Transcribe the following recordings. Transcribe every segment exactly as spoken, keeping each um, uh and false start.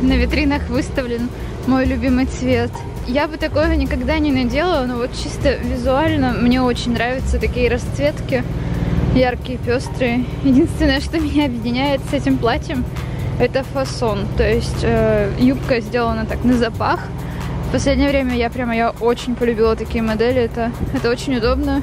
на витринах выставлен мой любимый цвет. Я бы такого никогда не надела, но вот чисто визуально мне очень нравятся такие расцветки, яркие, пестрые. Единственное, что меня объединяет с этим платьем, это фасон. То есть э, юбка сделана так на запах. В последнее время я прямо я очень полюбила такие модели. Это, это очень удобно.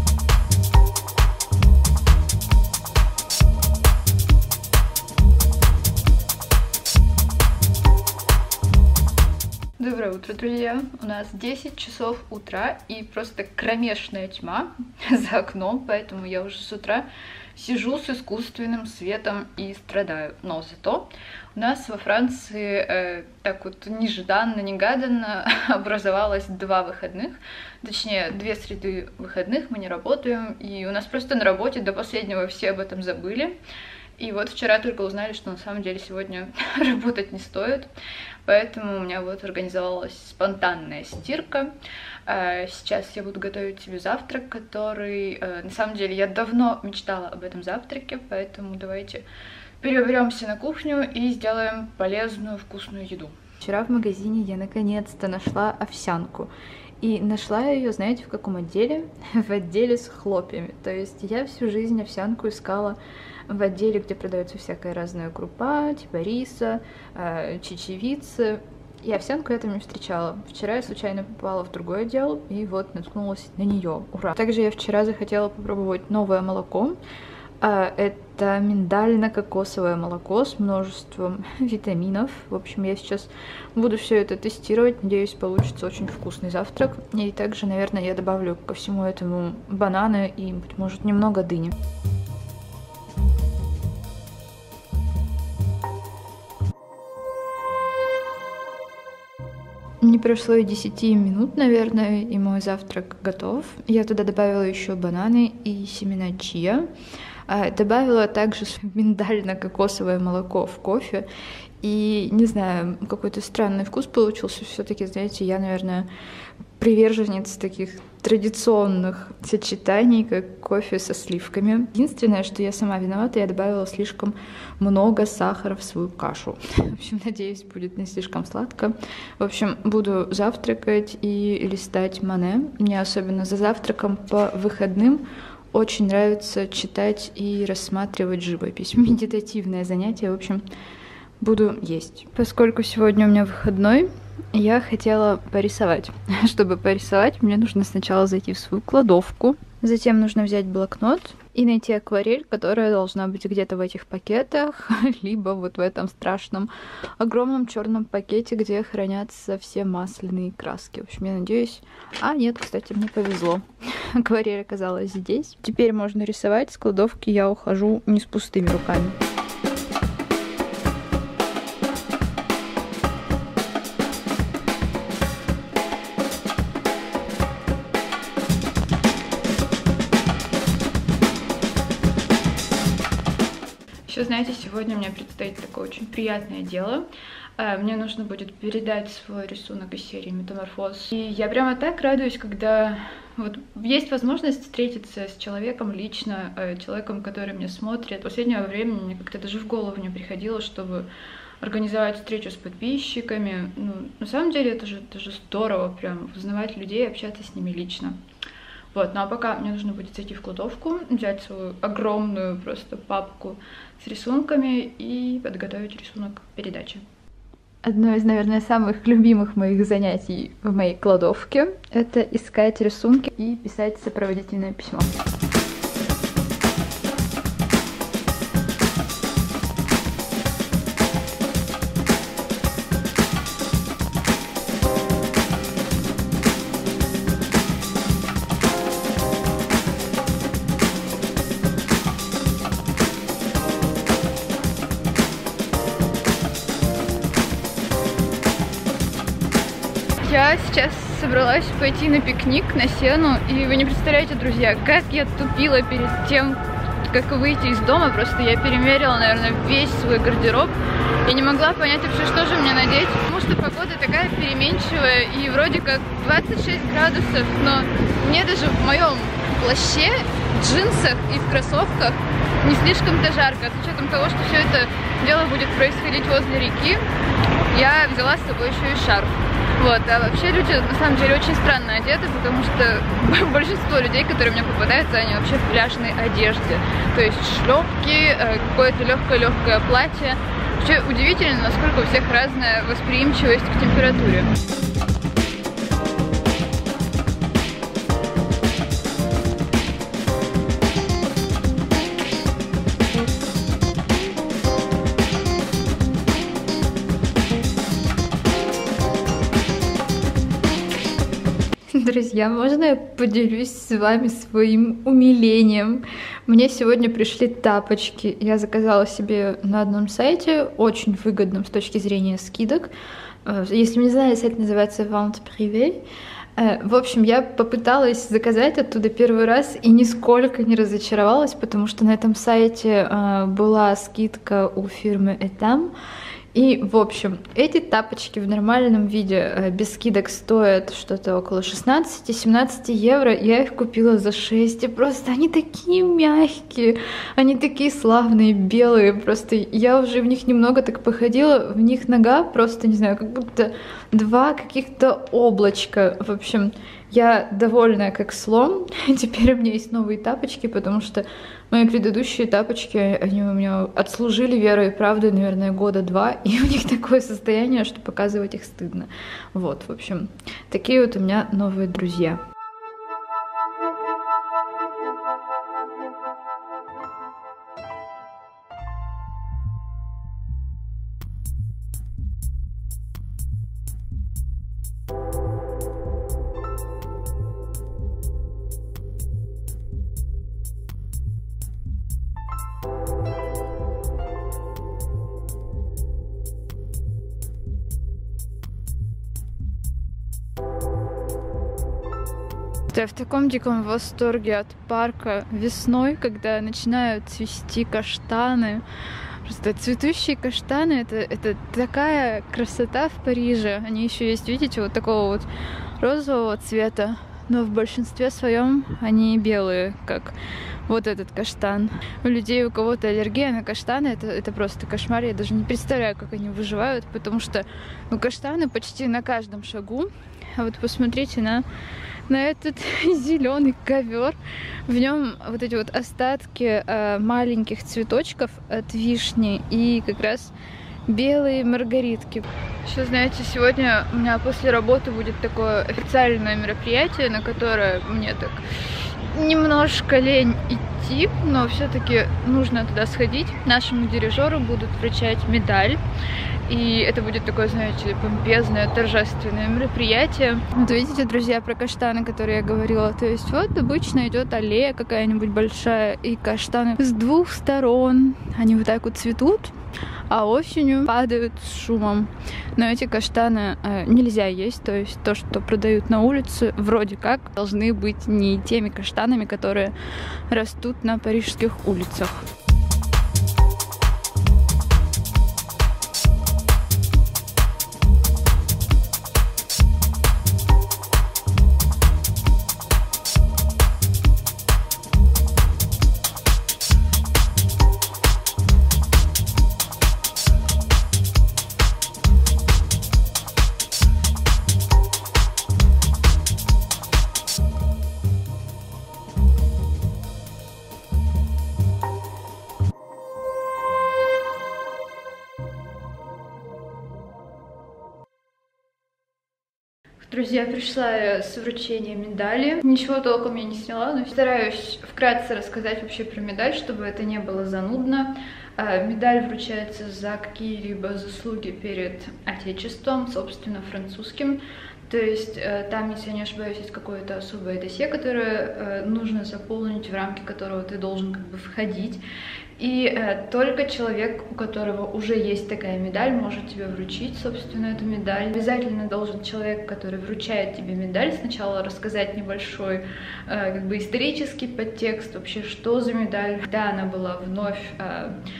Доброе утро, друзья! У нас десять часов утра и просто кромешная тьма за окном, поэтому я уже с утра сижу с искусственным светом и страдаю. Но зато у нас во Франции э, так вот нежданно-негаданно образовалось два выходных, точнее две среды выходных, мы не работаем, и у нас просто на работе до последнего все об этом забыли. И вот вчера только узнали, что на самом деле сегодня работать не стоит, поэтому у меня вот организовалась спонтанная стирка. Сейчас я буду готовить себе завтрак, который, на самом деле, я давно мечтала об этом завтраке, поэтому давайте переберемся на кухню и сделаем полезную вкусную еду. Вчера в магазине я наконец-то нашла овсянку. И нашла ее, знаете, в каком отделе? В отделе с хлопьями. То есть я всю жизнь овсянку искала в отделе, где продается всякая разная крупа, типа риса, чечевицы. И овсянку я там не встречала. Вчера я случайно попала в другой отдел и вот наткнулась на нее. Ура! Также я вчера захотела попробовать новое молоко. Это миндально-кокосовое молоко с множеством витаминов. В общем, я сейчас буду все это тестировать. Надеюсь, получится очень вкусный завтрак. И также, наверное, я добавлю ко всему этому бананы и, быть может, немного дыни. Не прошло и десяти минут, наверное, и мой завтрак готов. Я туда добавила еще бананы и семена чиа. Добавила также миндально-кокосовое молоко в кофе. И, не знаю, какой-то странный вкус получился. Все-таки, знаете, я, наверное, приверженец таких традиционных сочетаний, как кофе со сливками. Единственное, что я сама виновата, я добавила слишком много сахара в свою кашу. В общем, надеюсь, будет не слишком сладко. В общем, буду завтракать и листать Мане. Мне особенно за завтраком по выходным очень нравится читать и рассматривать живопись. Медитативное занятие, в общем, буду есть. Поскольку сегодня у меня выходной, я хотела порисовать. Чтобы порисовать, мне нужно сначала зайти в свою кладовку, затем нужно взять блокнот и найти акварель, которая должна быть где-то в этих пакетах, либо вот в этом страшном огромном черном пакете, где хранятся все масляные краски. В общем, я надеюсь... А, нет, кстати, мне повезло. Акварель оказалась здесь. Теперь можно рисовать. С кладовки я ухожу не с пустыми руками. Еще, знаете, сегодня мне предстоит такое очень приятное дело. Мне нужно будет передать свой рисунок из серии «Метаморфоз». И я прямо так радуюсь, когда вот есть возможность встретиться с человеком лично, человеком, который меня смотрит. В последнее время мне как-то даже в голову не приходило, чтобы организовать встречу с подписчиками. Ну, на самом деле это же, это же здорово, прям узнавать людей, общаться с ними лично. Вот, ну а пока мне нужно будет зайти в кладовку, взять свою огромную просто папку с рисунками и подготовить рисунок к передаче. Одно из, наверное, самых любимых моих занятий в моей кладовке — это искать рисунки и писать сопроводительное письмо. Я сейчас собралась пойти на пикник, на сену, и вы не представляете, друзья, как я тупила перед тем, как выйти из дома. Просто я перемерила, наверное, весь свой гардероб и не могла понять вообще, что же мне надеть, потому что погода такая переменчивая, и вроде как двадцать шесть градусов, но мне даже в моем плаще джинсах и в кроссовках не слишком-то жарко. С учетом того, что все это дело будет происходить возле реки, я взяла с собой еще и шарф. Вот, а вообще люди на самом деле очень странно одеты, потому что большинство людей, которые мне попадаются, они вообще в пляжной одежде. То есть шлепки, какое-то легкое-легкое платье. Вообще удивительно, насколько у всех разная восприимчивость к температуре. Друзья, можно я поделюсь с вами своим умилением? Мне сегодня пришли тапочки. Я заказала себе на одном сайте, очень выгодном с точки зрения скидок. Если вы не знаете, сайт называется Vente Privée. В общем, я попыталась заказать оттуда первый раз и нисколько не разочаровалась, потому что на этом сайте была скидка у фирмы Etam. И, в общем, эти тапочки в нормальном виде без скидок стоят что-то около шестнадцати-семнадцати евро. Я их купила за шесть, и просто они такие мягкие, они такие славные, белые. Просто я уже в них немного так походила, в них нога просто, не знаю, как будто два каких-то облачка. В общем, я довольна как слон. Теперь у меня есть новые тапочки, потому что мои предыдущие тапочки, они у меня отслужили верой и правдой, наверное, года два, и у них такое состояние, что показывать их стыдно. Вот, в общем, такие вот у меня новые друзья. Я в таком диком восторге от парка весной, когда начинают цвести каштаны. Просто цветущие каштаны это, это такая красота в Париже. Они еще есть, видите, вот такого вот розового цвета, но в большинстве своем они белые, как вот этот каштан. У людей, у кого-то аллергия на каштаны, это, это просто кошмар. Я даже не представляю, как они выживают, потому что ну, каштаны почти на каждом шагу. А вот посмотрите на, на этот зеленый ковер. В нем вот эти вот остатки э, маленьких цветочков от вишни и как раз белые маргаритки. Еще, знаете, сегодня у меня после работы будет такое официальное мероприятие, на которое мне так немножко лень идти, но все-таки нужно туда сходить. Нашему дирижеру будут вручать медаль. И это будет такое, знаете, помпезное, торжественное мероприятие. Вот видите, друзья, про каштаны, которые я говорила. То есть вот обычно идет аллея какая-нибудь большая, и каштаны с двух сторон. Они вот так вот цветут, а осенью падают с шумом. Но эти каштаны э, нельзя есть. То есть то, что продают на улице, вроде как должны быть не теми каштанами, которые растут на парижских улицах. Друзья, пришла я с вручением медали. Ничего толком я не сняла, но стараюсь вкратце рассказать вообще про медаль, чтобы это не было занудно. Медаль вручается за какие-либо заслуги перед Отечеством, собственно, французским. То есть там, если я не ошибаюсь, есть какое-то особое досье, которое нужно заполнить, в рамки которого ты должен как бы входить. И э, только человек, у которого уже есть такая медаль, может тебе вручить, собственно, эту медаль. Обязательно должен человек, который вручает тебе медаль, сначала рассказать небольшой э, как бы исторический подтекст, вообще, что за медаль, когда она была вновь э,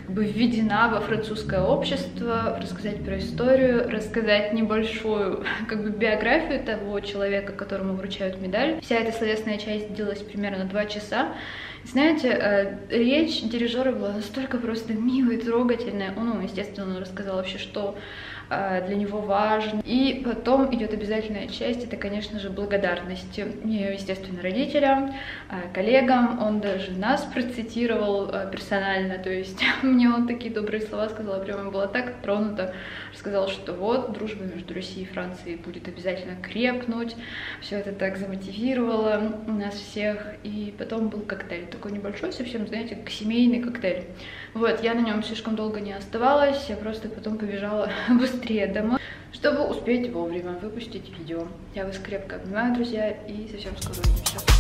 как бы введена во французское общество, рассказать про историю, рассказать небольшую как бы биографию того человека, которому вручают медаль. Вся эта словесная часть длилась примерно два часа. Знаете, речь дирижера была настолько просто милой, трогательной. Ну, естественно, он рассказал вообще, что для него важно. И потом идет обязательная часть, это, конечно же, благодарность, естественно, родителям, коллегам. Он даже нас процитировал персонально, то есть мне он такие добрые слова сказал, прямо была так тронута. Сказал, что вот, дружба между Россией и Францией будет обязательно крепнуть. Все это так замотивировало нас всех. И потом был коктейль, такой небольшой, совсем, знаете, как семейный коктейль. Вот, я на нем слишком долго не оставалась, я просто потом побежала быстрее домой, чтобы успеть вовремя выпустить видео. Я вас крепко обнимаю, друзья, и совсем скоро увидимся.